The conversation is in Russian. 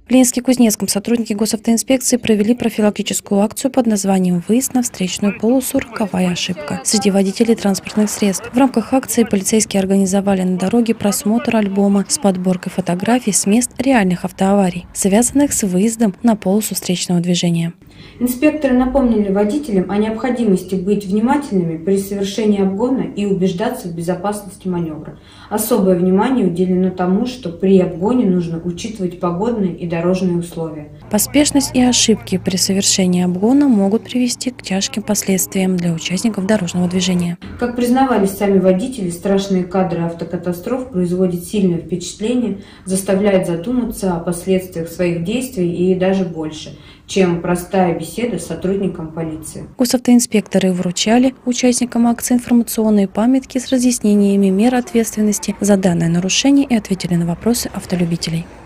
В Ленинске-Кузнецком сотрудники госавтоинспекции провели профилактическую акцию под названием «Выезд на встречную полосу. Роковая ошибка» среди водителей транспортных средств. В рамках акции полицейские организовали на дороге просмотр альбома с подборкой фотографий с мест реальных автоаварий, связанных с выездом на полосу встречного движения. Инспекторы напомнили водителям о необходимости быть внимательными при совершении обгона и убеждаться в безопасности маневра. Особое внимание уделено тому, что при обгоне нужно учитывать погодные и дорожные условия. Поспешность и ошибки при совершении обгона могут привести к тяжким последствиям для участников дорожного движения. Как признавались сами водители, страшные кадры автокатастроф производят сильное впечатление, заставляют задуматься о последствиях своих действий и даже больше, чем простая беседа с сотрудником полиции. Госавтоинспекторы вручали участникам акции информационные памятки с разъяснениями мер ответственности за данное нарушение и ответили на вопросы автолюбителей.